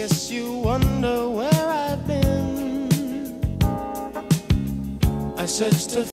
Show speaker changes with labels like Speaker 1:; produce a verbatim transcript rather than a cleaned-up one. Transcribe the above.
Speaker 1: guess you wonder where I've been. I searched to